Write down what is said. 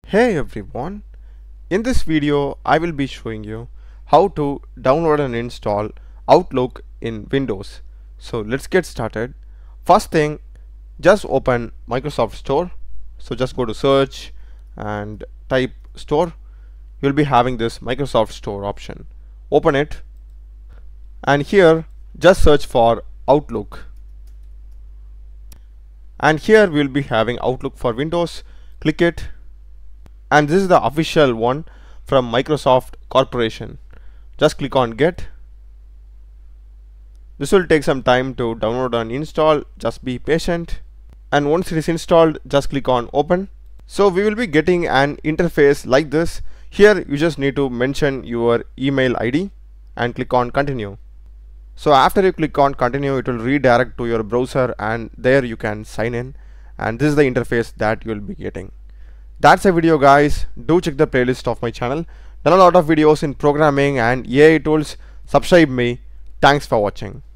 Hey everyone, in this video I will be showing you how to download and install Outlook in Windows. So let's get started. First thing, just open Microsoft Store. So just go to search and type store. You'll be having this Microsoft Store option. Open it and here just search for Outlook. And here we'll be having Outlook for Windows. Click it. And this is the official one from Microsoft Corporation. Just click on get. This will take some time to download and install. Just be patient, and once it is installed, just click on open. So we will be getting an interface like this. Here you just need to mention your email ID and click on continue. So after you click on continue, it will redirect to your browser and there you can sign in, and this is the interface that you will be getting. That's a video guys. Do check the playlist of my channel. Done a lot of videos in programming and AI tools. Subscribe me. Thanks for watching.